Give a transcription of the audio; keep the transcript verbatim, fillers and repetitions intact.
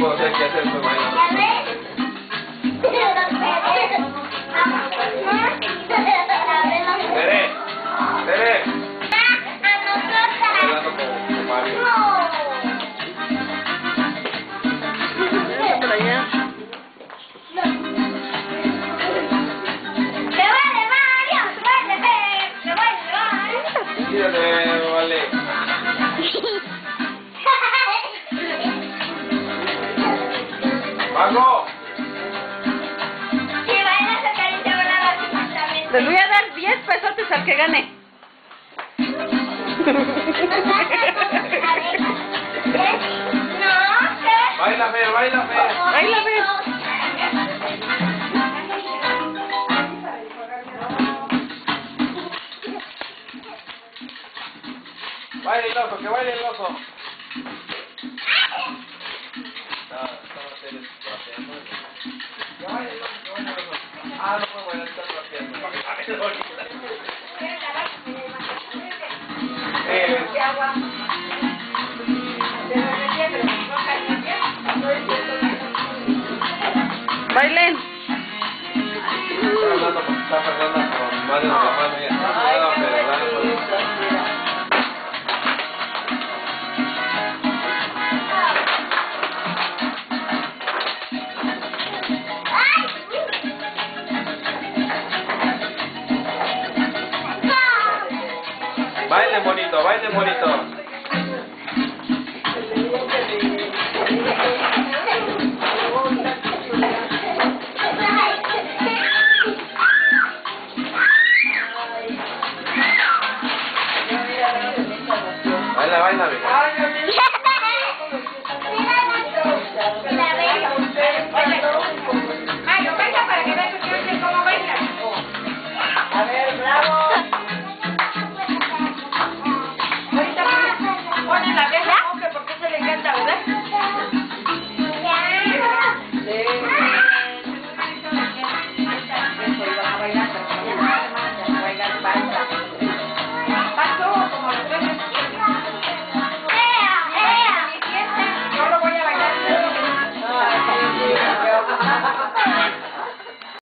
puedo hacer que hacer pues bailando. Tere, Tere. Bailando con, con Mario. Por allá. Tírale, vale. ¡Paco! Les voy a dar diez pesotes al que gane. Baila, Fer, baila, Fer. Baila, Fer. Baila el oso, que baile el oso. Que baile el oso, que baile el oso. Ah, no puedo bailar, está trapeando. Eh, Bailen. Está hablando con está Fernanda con Mario de la mano y está pero dale por baile bonito, baile bonito. Baila, baila, amiga.